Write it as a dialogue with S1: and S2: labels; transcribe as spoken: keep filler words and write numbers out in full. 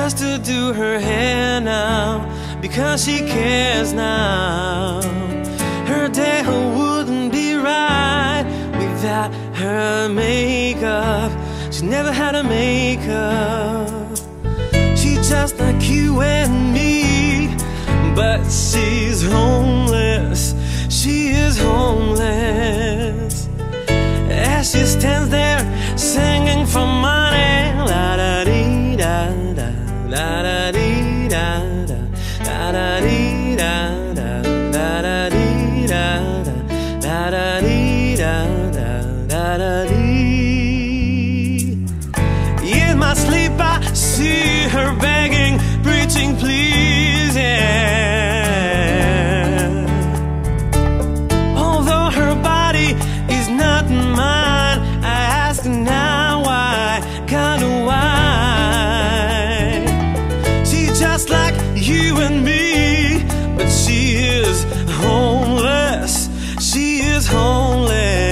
S1: just to do her hair now, because she cares now. Her day wouldn't be right without her makeup. She never had a makeup. She's just like you and me, but she's homeless. She is homeless. As she stands there singing for money, la da dee da da, la da dee da da, la da dee da da, la da dee da da, la da dee da da, la da dee. In my sleep I see her begging, preaching, please, yeah. Although her body is not mine, I ask now why, God, why? She's just like you and me,